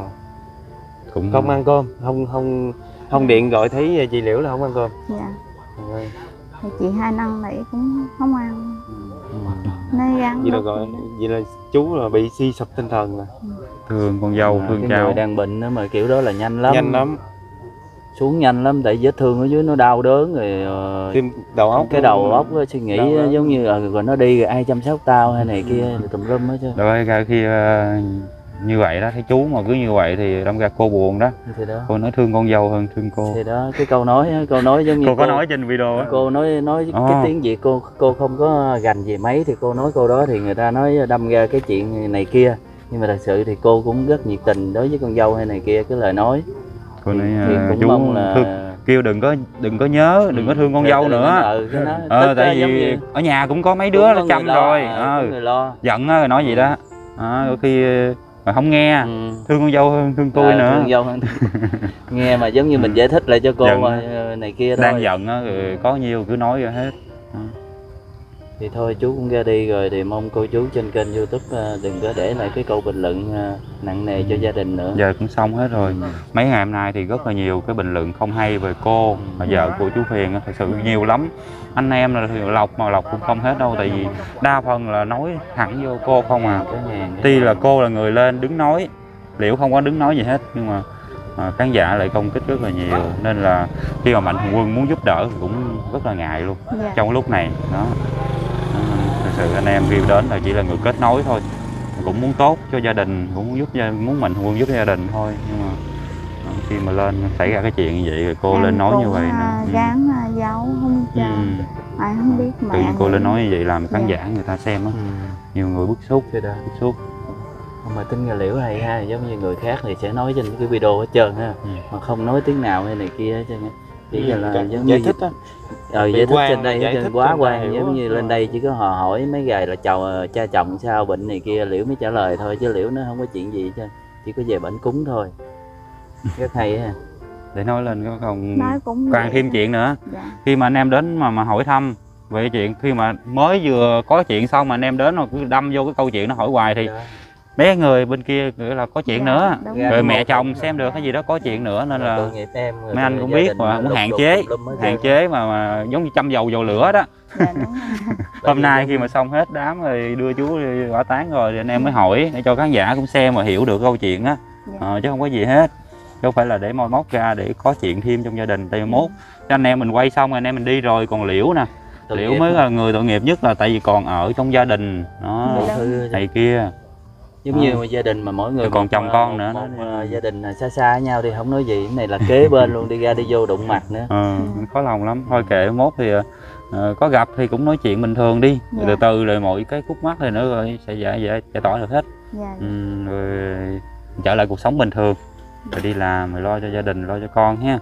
Cũng Không ăn cơm, không điện gọi thấy chị Liễu là không ăn cơm. Dạ. Rồi. Thì chị hai năn nỉ cũng không ăn, Ừ. nói gắn Vậy là lúc gọi, vậy đó. vậy là chú là bị suy sụp tinh thần rồi. Thương con dâu, thương cái cháu. người đang bệnh đó mà kiểu đó là nhanh lắm. Nhanh lắm, Xuống nhanh lắm, tại vết thương ở dưới nó đau đớn rồi. tim đầu óc. Cái đầu óc á, suy nghĩ đau đớn. giống như rồi nó đi rồi ai chăm sóc tao hay này kia tùm lum hết chứ. Rồi ra khi như vậy đó, thấy chú mà cứ như vậy thì đâm ra cô buồn đó. Thì đó, Cô nói thương con dâu hơn thương cô. thì đó cái câu nói á, câu nói giống như Cô có nói trên video á. cô nói cái tiếng Việt cô không có gành gì mấy thì cô nói câu đó thì người ta nói đâm ra cái chuyện này kia, nhưng mà thật sự thì cô cũng rất nhiệt tình đối với con dâu hay này kia cái lời nói. Cô nói Thì cũng chú mong là kêu đừng có nhớ, đừng có thương con dâu nữa. Tại vì ở nhà cũng có mấy đứa nó chăm rồi. Người lo. Giận á rồi nói gì đó. Đôi khi mà không nghe, thương con dâu hơn thương tôi nữa. Thương dâu hơn. Nghe mà giống như mình giải thích lại cho cô Giận. này kia thôi. Đang giận á, rồi có nhiêu cứ nói ra hết. Thì thôi chú cũng ra đi rồi, thì mong cô chú trên kênh YouTube đừng có để lại cái câu bình luận nặng nề cho gia đình nữa. Giờ cũng xong hết rồi. Mấy ngày hôm nay thì rất là nhiều cái bình luận không hay về cô và vợ của chú Phiền á, thật sự nhiều lắm. Anh em là lọc mà lọc cũng không hết đâu, tại vì đa phần là nói thẳng vô cô không à. Tuy là cô là người lên đứng nói, Liễu không có đứng nói gì hết, nhưng mà khán giả lại công kích rất là nhiều, nên là khi mà Mạnh Thường Quân muốn giúp đỡ thì cũng rất là ngại luôn. Dạ. Trong lúc này đó, thật sự anh em kêu đến là chỉ là người kết nối thôi, cũng muốn tốt cho gia đình, cũng muốn muốn Mạnh Thường Quân giúp gia đình thôi, nhưng mà khi mà lên xảy ra cái chuyện như vậy rồi cô Em lên nói như cũng, vậy gán giấu không cho ai không biết tự mẹ nhiên cô nghĩ. lên nói như vậy làm khán Dạ. giả người ta xem á, nhiều người bức xúc. Thì đó. Bức xúc. Mà tính là Liễu hay ha, giống như người khác thì sẽ nói trên cái video hết trơn ha, mà không nói tiếng nào hay này kia hết trơn á. Chỉ là giống giải như thích á. giải thích trên đây hết giải trơn, thích quá cho người ta quan, hiểu giống như á. lên đây chỉ có hỏi mấy ngày là cha chồng sao bệnh này kia, Liễu mới trả lời thôi, chứ Liễu nó không có chuyện gì hết trơn, chỉ có về bệnh cúng thôi. Rất hay ha. Để nói lên có còn Nói cũng càng vậy. thêm chuyện nữa. Dạ. Khi mà anh em đến mà hỏi thăm về cái chuyện, khi mà mới vừa có chuyện xong mà anh em đến rồi cứ đâm vô cái câu chuyện nó hỏi hoài thì bé người bên kia gọi là có chuyện Dạ, nữa, đúng rồi rồi. mẹ chồng xem được cái gì đó có chuyện nữa, nên là Tội nghiệp em, mấy anh cũng biết mà cũng hạn chế mà giống như châm dầu vào lửa đó. Dạ, đúng rồi. Hôm nay khi mà xong hết đám rồi đưa chú đi hỏa táng rồi thì anh em mới hỏi để cho khán giả cũng xem và hiểu được câu chuyện á. Dạ. Chứ không có gì hết, chứ không phải là để moi móc ra để có chuyện thêm trong gia đình. Tại vì mốt cho anh em mình quay xong anh em mình đi rồi, còn Liễu nè, Liễu mới là người tội nghiệp nhất, là tại vì còn ở trong gia đình nó này kia, giống như mà gia đình mà mỗi người còn chồng con nữa, gia đình xa xa nhau thì không nói gì, cái này là kế bên luôn, đi ra đi vô đụng mặt nữa. khó lòng lắm. Thôi kệ, mốt thì có gặp thì cũng nói chuyện bình thường đi, Dạ. từ từ rồi mọi cái khúc mắc này nữa rồi sẽ giải tỏa được hết. Dạ. Rồi trở lại cuộc sống bình thường, rồi đi làm, rồi lo cho gia đình, lo cho con ha.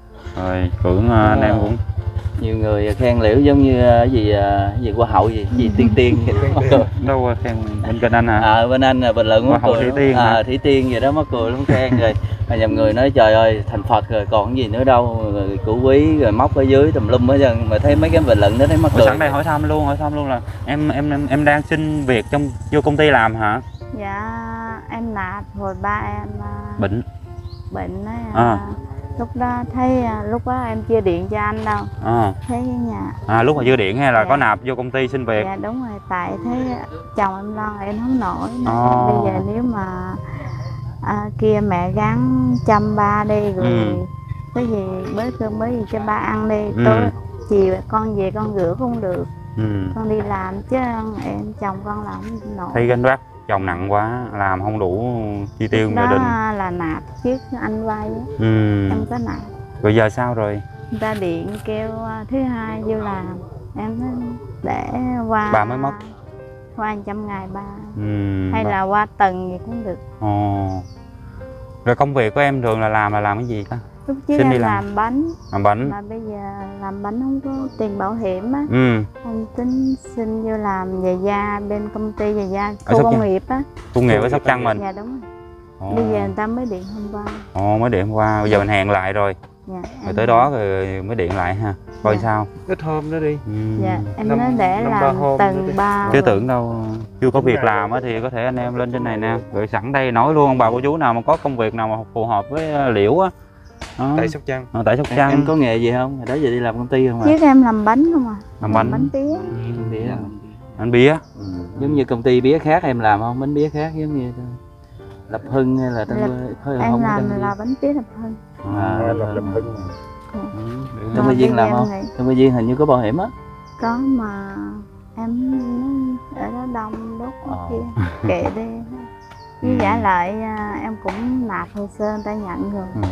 Rồi cũng anh em cũng Nhiều người khen Liễu giống như gì hoa hậu gì tiên tiên vậy đó. đâu khen bên kênh anh hả? Bên anh là bình luận Hoa hậu Thủy Tiên hả? Thủy Tiên vậy đó, mắc cười lắm, khen rồi nhầm người nói trời ơi thành Phật rồi còn cái gì nữa đâu, rồi củ quý rồi móc ở dưới tùm lum hết trơn, mà thấy mấy cái bình luận đó thấy mắc cười. Sẵn đây hỏi thăm luôn là em đang xin việc vô công ty làm hả? Dạ em nạp hồi ba em Bệnh ấy, lúc đó thấy lúc đó em chưa điện cho anh đâu, thấy cái nhà lúc mà chưa điện hay là dạ. có nạp vô công ty xin việc? Dạ đúng rồi, tại thấy chồng em lo em không nổi, bây giờ nếu mà kia mẹ gắn chăm ba đi rồi cái gì bới cơm bới gì cho ba ăn đi, tối chiều con về con rửa cũng được, con đi làm chứ em chồng con làm không nổi. Thấy gánh vác chồng nặng quá làm không đủ chi tiêu gia đó đình. là nạp trước anh vay á, Ừ. em có nạp. Rồi giờ sao rồi? Người ta điện kêu thứ hai vô làm, em nói để qua Bà mới mất. qua 100 ngày ba, Ừ. hay là qua tuần gì cũng được. Ồ. Rồi công việc của em thường là làm cái gì ta? Lúc trước Xin đi em làm. làm bánh, Làm bánh. mà bây giờ làm bánh không có tiền bảo hiểm á, Ừ. em tính xin vô làm giày da bên công ty giày da Ở khu Sóc công Trăng. nghiệp á. Công nghệ với Sóc Trăng mình. Dạ đúng rồi. Ồ. Bây giờ người ta mới điện hôm qua. Ồ, mới điện qua, bây giờ mình hẹn lại rồi. Dạ, Rồi em tới đó rồi mới điện lại ha. Coi Dạ. sao. Ít hôm nữa đi. Ừ. dạ em Năm- nói để năm ba làm hôm tuần nữa đi. 3. Chứ tưởng đâu chưa có việc làm á thì có thể anh em lên trên này nè. Rồi sẵn đây nói luôn ông bà cô chú nào mà có công việc nào mà phù hợp với Liễu á. Đó. Tại Sóc Trăng. Tại Sóc Trăng. Em có nghề gì không? Hồi đó giờ đi làm công ty không ạ? Trước em làm bánh không à? Làm bánh. Bánh tía. Bía. Anh bía. Giống như công ty bía khác em làm không? Bánh bía khác giống như Lập Hưng hay là Em làm là bánh tía Lập Hưng. Lập Hưng. Trong Mai Duyên làm không? Trong Mai Duyên hình như có bảo hiểm á. Có mà em nói ở đó đông đốt ở kia kệ đi. Với giả lại em cũng nạp hồ sơ người ta nhận rồi. Ừ.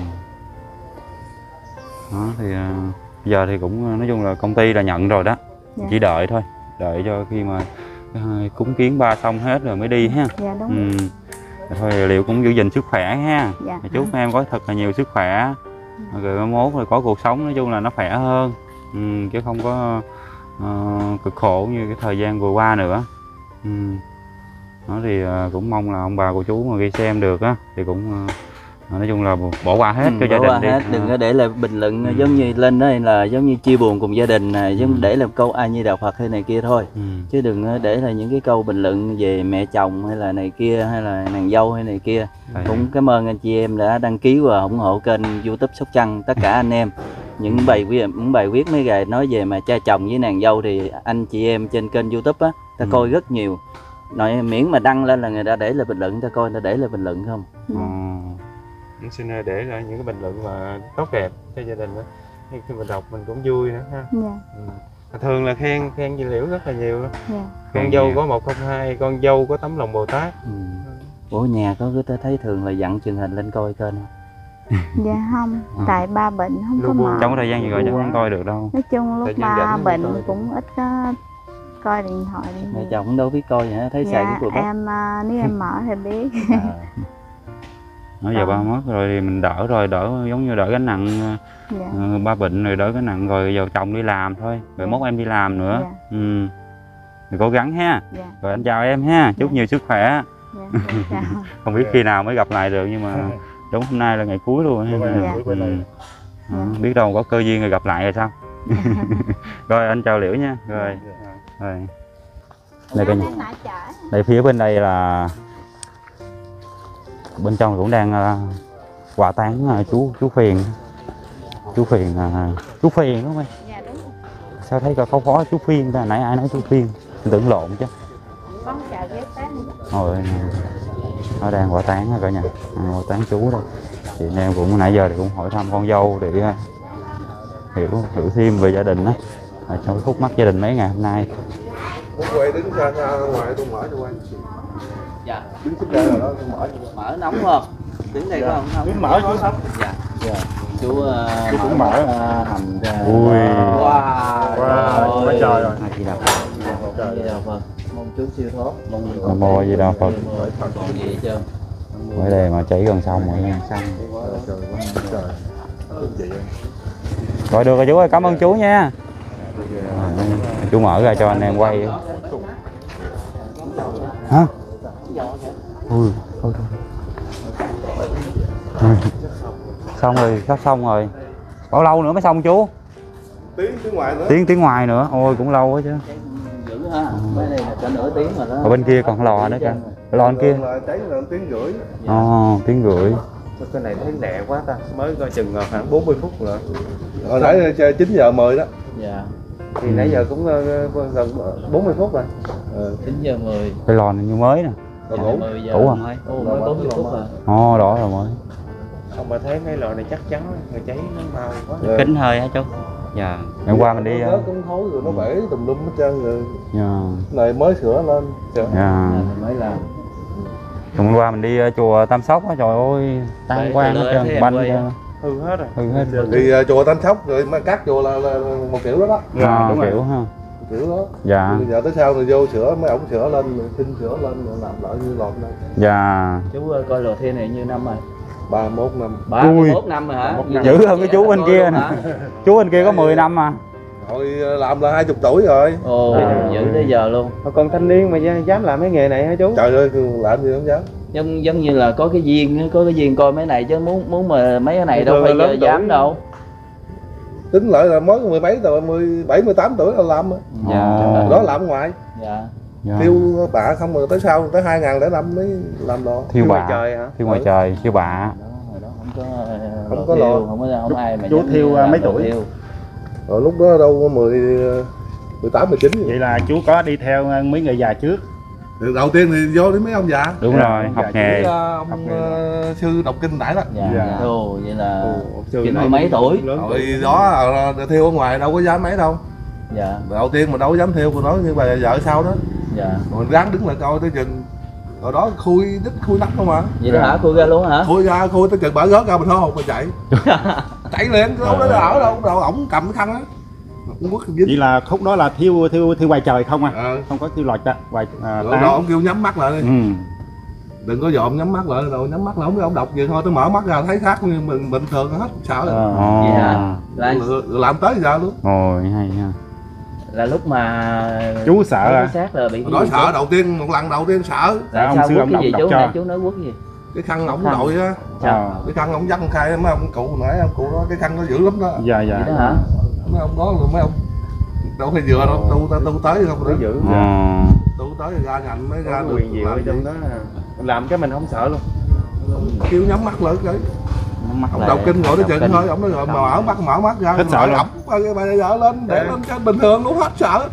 Đó thì giờ thì cũng nói chung là công ty là nhận rồi đó. Dạ. Chỉ đợi thôi, đợi cho khi mà cúng kiến ba xong hết rồi mới đi ha. Dạ đúng Ừ. rồi. Thôi Liệu cũng giữ gìn sức khỏe ha. Dạ. Chúc em có thật là nhiều sức khỏe. Rồi mai mốt rồi có cuộc sống nói chung là nó khỏe hơn. Chứ không có cực khổ như cái thời gian vừa qua nữa. Đó thì cũng mong là ông bà cô chú mà khi xem được á thì cũng nói chung là bỏ qua hết cho gia bỏ đình qua đi. hết, đừng có để lại bình luận giống như lên đó là giống như chia buồn cùng gia đình này, giống để làm câu A Di Đà Phật hay này kia thôi. Chứ đừng để là những cái câu bình luận về mẹ chồng hay là này kia hay là nàng dâu hay này kia. Cũng cảm ơn anh chị em đã đăng ký và ủng hộ kênh YouTube Sóc Trăng, tất cả anh em. Những bài viết mấy ngày nói về mà cha chồng với nàng dâu thì anh chị em trên kênh YouTube á ta coi rất nhiều. Nói miễn mà đăng lên là người ta để là bình luận, ta coi người ta để là bình luận không. Xin để lại những cái bình luận mà tốt đẹp cho gia đình đó. Khi mình đọc mình cũng vui nữa ha. Dạ. Thường là khen chị Liễu rất là nhiều đó. Dạ. Con dâu có 102, con dâu có tấm lòng Bồ Tát. Ủa nhà có cái thấy thường là dặn truyền hình lên coi kênh không? Dạ không, tại ba bệnh không có mở. Trong thời gian gì rồi chắc không coi được đâu. Nói chung lúc ba bệnh cũng ít có coi điện thoại. Mẹ chồng cũng đâu biết coi hả? Thấy xài cái cuộc em nếu em mở thì biết. Nói giờ ba mất rồi thì mình đỡ rồi, đỡ giống như đỡ gánh nặng. Dạ. Ba bệnh rồi đỡ cái nặng rồi giờ chồng đi làm thôi, rồi mốt em đi làm nữa. Dạ. Thì cố gắng ha. Dạ. Rồi anh chào em ha, chúc nhiều sức khỏe. Dạ. Dạ. Không biết khi nào mới gặp lại được nhưng mà đúng hôm nay là ngày cuối luôn ha. Biết đâu có cơ duyên rồi gặp lại rồi sao. Rồi anh chào Liễu nha. Rồi. Đây, đây phía bên đây là bên trong cũng đang quà táng chú Phiền. Chú Phiền đúng không em? Dạ đúng. Sao thấy có phó chú Phiên ta, nãy ai nói chú Phiên, tưởng lộn chứ. Con chào ghé tán. Rồi nó đang quà táng cả nhà, quà táng chú đây. Thì anh em cũng nãy giờ thì cũng hỏi thăm con dâu để hiểu thêm về gia đình á, trong khúc mắc gia đình mấy ngày hôm nay. Quay đứng ra ngoài tôi mở cho quay. Dạ. Đứng xích ra rồi đó tôi mở. Mở nóng không? Đứng đây có không? Đứng mở chú sắp. Dạ. Chú cũng mở. hành ra. Ui. Wow. Quá trời rồi. Chị Đào Phật. Mong chú siêu thoát. Nam mô Di Đà Phật. Còn gì hết trơn. Mới đây mà chảy gần xong rồi nha. Rồi được rồi chú ơi, cảm ơn chú nha. Chú mở ra cho anh em quay. Hả? Ui, thôi. Xong rồi, sắp xong rồi. Bao lâu nữa mới xong chú? Tiếng ngoài nữa. Tiếng ngoài nữa. Ôi cũng lâu quá chứ. Dữ ha. Bên đây là cả nửa tiếng rồi đó. Ở bên kia còn lò nữa kìa. Lò bên kia. Cháy là tiếng rưỡi. Tiếng rưỡi. Cái này thấy lẹ quá ta, mới coi chừng khoảng 40 phút rồi. Hồi nãy 9 giờ 10 đó. Dạ. Thì nãy giờ cũng gần 40 phút rồi. 9 giờ 10. Cái lò này như mới nè. Rồi ngủ. 10 giờ. Ủa à? Mới 40 phút rồi. Ồ, đó rồi mới. Không mà thấy mấy lò này chắc chắn người cháy nó mau quá. Kính hơi hả chú? Dạ. Em qua mình đi. Nó cũng thối rồi nó bể tùm lum hết trơn rồi. Dạ. Này mới sửa lên. Dạ. Mới làm. hôm qua mình đi chùa Tam Sóc á, trời ơi tan quang hết trơn, banh hư hết rồi. hư hết. Thì chùa Tam Sóc rồi mà các chùa là một kiểu đó đó. Đúng kiểu ha. Kiểu đó. Dạ. Bây giờ tới sau rồi vô sửa mấy ổng sửa lên, xin sửa lên rồi làm lại như lộn đây. Dạ. Chú coi lò thiên này nhiêu năm rồi? 31 năm. 31 năm rồi hả? Dữ hơn cái chú bên kia nè. Chú bên kia có 10 năm mà. Hồi làm là 20 tuổi rồi. Ồ, dữ tới giờ luôn. Mà còn thanh niên mà dám làm cái nghề này hả chú? Trời ơi, làm gì không dám. Giống như là có cái duyên coi mấy này chứ muốn mà mấy cái này đâu phải dám đâu. Tính lại là mới mười mấy tuổi, 17, 18 tuổi là làm rồi. Dạ. Đó làm ngoài. Dạ. Thiêu bạ không mà tới sau tới 2005 mới làm lò. Thiêu bạ. Trời hả? Thiêu ngoài trời, thiêu bạ. Đó Không có lò. Không ai mà Chú thiêu mấy tuổi? Rồi lúc đó đâu có 18, 19 gì. Vậy là chú có đi theo mấy người già trước? Đầu tiên thì vô đến mấy ông già. Đúng rồi, học nghề. Ông sư đọc kinh nãy đó. Dạ. Ồ, vậy là chừng mấy tuổi? Rồi đó thiêu ở ngoài đâu có dám mấy đâu. Dạ. Đầu tiên mà đâu có dám thiêu, còn nói như bà vợ sau đó. Dạ. Rồi ráng đứng lại coi tới chừng. Rồi đó khui đít khui nắp không mà. Vậy đó hả? Khui ra luôn hả? Khui tới chừng bả rớt ra mình thôi hồn mà chạy. Chạy liền, đâu đó ở đâu ổng cầm cái khăn á. Vậy là khúc đó là thiêu ngoài trời không à? Không có thiêu lò ngoài đó ông kêu nhắm mắt lại đi. Đừng có dòm nhắm mắt lại, rồi nhắm mắt lại ông đọc vậy thôi, tôi mở mắt ra thấy khác như mình bình thường hết, sợ rồi. Vậy hả? Làm tới giờ luôn. Ôi hay ha. Là lúc mà chú sợ à? Xác là bị nói sợ đầu tiên, một lần đầu tiên sợ. Tại sao quất cái gì chú? Nãy chú nói quất gì? Cái khăn ổng đội á. Cái khăn ổng dắt khai mấy ông cụ nãy ông cụ đó, cái khăn nó dữ lắm đó. Dạ. Vậy đó hả? Mấy ông đó rồi mấy ông đâu phải vừa đâu, tu tới không đó. Dữ. Tu tới ra ngành mới ra được. Quyền diệu ở trong đó làm cái mình không sợ luôn. Kêu nhắm mắt lại cái. Ông đọc kinh ngồi tới chừng thôi, ông nói rồi mà mở mắt ra. Hết sợ luôn. Ổng bà vợ lên để lên cho bình thường luôn, hết sợ.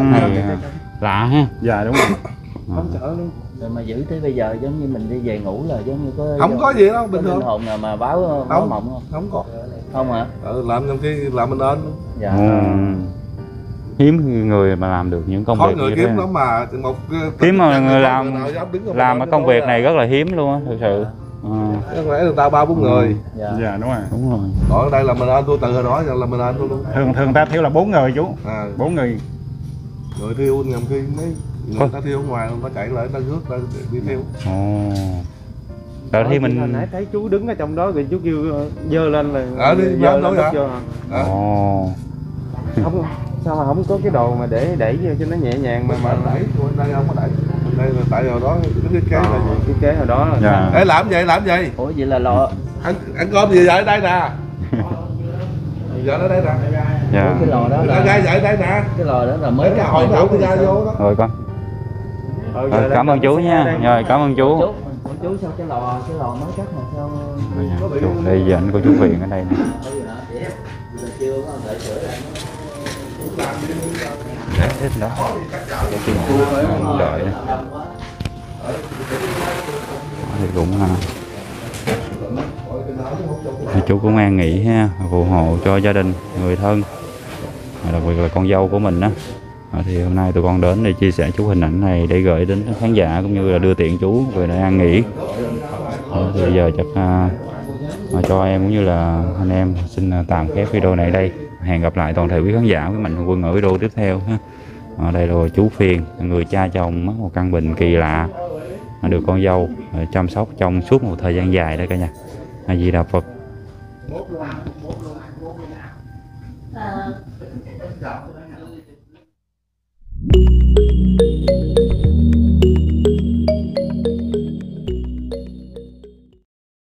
Lạ ha. Dạ đúng rồi. Không sợ luôn. Rồi mà giữ tới bây giờ giống như mình đi về ngủ là giống như có không có gì đâu, bình thường. Hồn nào mà báo mộng không? Không có. Không hả? Làm trong khi làm mình ơn. Dạ. Hiếm người mà làm được những công việc người như kiếm thế. lắm mà một Hiếm mà người làm ở công việc này rất là hiếm luôn á, thực sự. Có lẽ người ta 3-4 người. Dạ đúng rồi. Đúng rồi. Còn ở đây là mình ơn tôi từ hồi đó là mình ơn tôi luôn. Thường ta thiếu là 4 người chú. 4 người. Rồi thiêu nhầm khi mấy người ta thiêu ở ngoài người ta chạy lại người ta rước ra đi thiêu. Rồi thì mình hồi nãy thấy chú đứng ở trong đó rồi chú kêu dơ lên là đi dơ lên lên vô hả? Không, sao mà không có cái đồ mà để đẩy vô cho nó nhẹ nhàng mà đẩy đây không có đẩy. Đây là tại hồi đó cái kế là gì? Cái kế hồi đó là Ê, làm gì? Ủa vậy là lò ăn cơm gì vậy ở đây nè. Giờ ở đây nè. Dạ. Cái lò đó là ra vậy đây nè. cái lò đó là mới cái hồi nào tôi ra vô đó. Rồi con. Cảm ơn chú nha. Rồi cảm ơn chú. Chú sao cái lò mới cắt mà sao đây giờ anh có chú Huyền ở đây nè. Đấy, hết đó. Đợi thì cũng thì chú cũng an nghỉ ha, phù hộ cho gia đình, người thân, đặc biệt là con dâu của mình đó. Thì hôm nay tụi con đến để chia sẻ chú hình ảnh này để gửi đến khán giả cũng như là đưa tiện chú về để an nghỉ. Thì bây giờ chắc cho em cũng như là anh em xin tạm khép video này đây. Hẹn gặp lại toàn thể quý khán giả với Mạnh Thường Quân ở video tiếp theo ha. Đây là chú Phiền, người cha chồng mắc một căn bệnh kỳ lạ, được con dâu chăm sóc trong suốt một thời gian dài đây cả nhà. A Di Đà Phật.